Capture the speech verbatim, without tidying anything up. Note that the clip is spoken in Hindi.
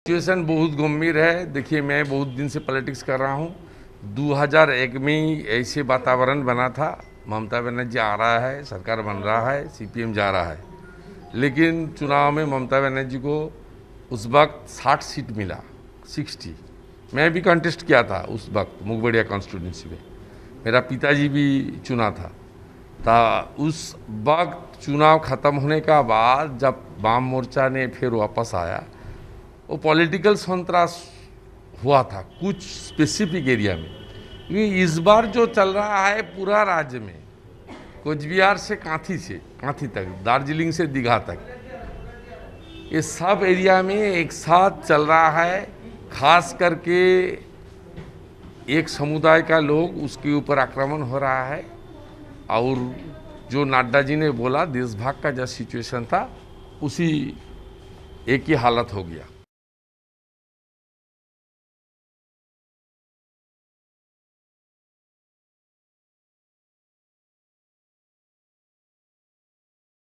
सिचुएशन बहुत गंभीर है। देखिए, मैं बहुत दिन से पॉलिटिक्स कर रहा हूँ। दो हज़ार एक में ही ऐसे वातावरण बना था, ममता बनर्जी आ रहा है, सरकार बन रहा है, सीपीएम जा रहा है। लेकिन चुनाव में ममता बनर्जी को उस वक्त साठ सीट मिला, साठ। मैं भी कंटेस्ट किया था उस वक्त मुगबड़िया कॉन्स्टिट्यूंसी में, मेरा पिताजी भी चुना था। ता उस वक्त चुनाव ख़त्म होने का बाद जब वाम मोर्चा ने फिर वापस आया, वो पॉलिटिकल संतरास हुआ था कुछ स्पेसिफिक एरिया में। क्योंकि इस बार जो चल रहा है पूरा राज्य में, कोचबिहार से कांथी से कांथी तक, दार्जिलिंग से दीघा तक, ये सब एरिया में एक साथ चल रहा है। खास करके एक समुदाय का लोग उसके ऊपर आक्रमण हो रहा है। और जो नड्डा जी ने बोला देश भाग का जो सिचुएशन था, उसी एक ही हालत हो गया।